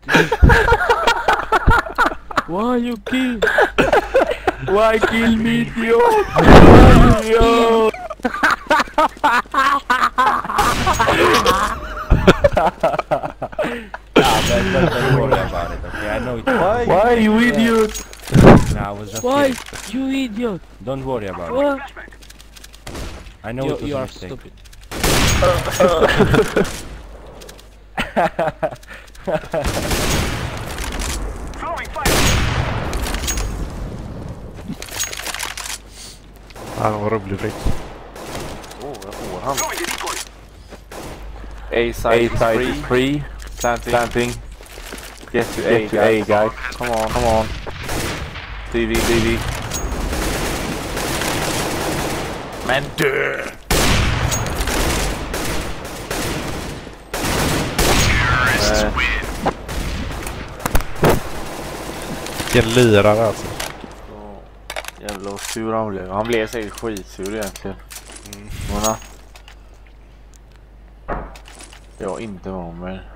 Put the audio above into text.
Why you kill? Why kill me, idiot? Idiot! Don't worry about it, okay? I know it's Why you idiot? No, I was just Why? kidding. You idiot! Don't worry about it. What? I know it was You a are mistake. stupid. Han var rolig Rick. Han. A side is free. Planting. Get to A, guys. Come on. DV. Men dö! Vilken lirare alltså. Jävla sur han blev. Han blev säkert skitsur egentligen. Ja, inte var med.